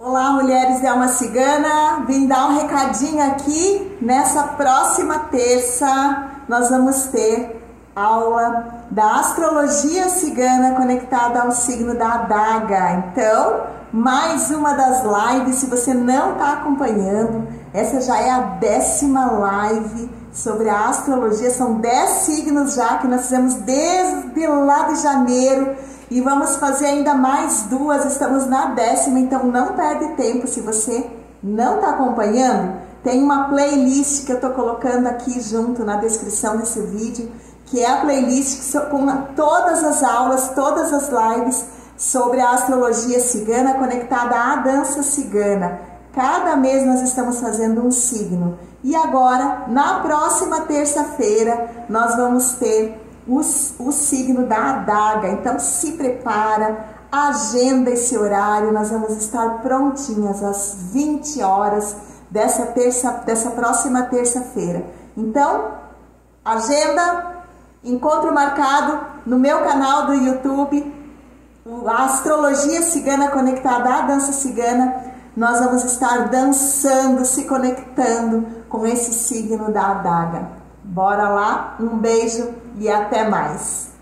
Olá, mulheres de alma cigana, vim dar um recadinho aqui. Nessa próxima terça nós vamos ter aula da astrologia cigana conectada ao signo da adaga. Então, mais uma das lives. Se você não está acompanhando, essa já é a 10ª live sobre a astrologia. São 10 signos já que nós fizemos desde lá de janeiro. E vamos fazer ainda mais 2, estamos na 10ª, então não perde tempo. Se você não está acompanhando, tem uma playlist que eu estou colocando aqui junto na descrição desse vídeo, que é a playlist com todas as aulas, todas as lives sobre a astrologia cigana conectada à dança cigana. Cada mês nós estamos fazendo um signo. E agora, na próxima terça-feira, nós vamos ter o signo da adaga. Então se prepara, agenda esse horário. Nós vamos estar prontinhas às 20 horas dessa próxima terça-feira. Então, agenda, encontro marcado no meu canal do YouTube, a astrologia cigana conectada à dança cigana. Nós vamos estar dançando, se conectando com esse signo da adaga. Bora lá, um beijo e até mais!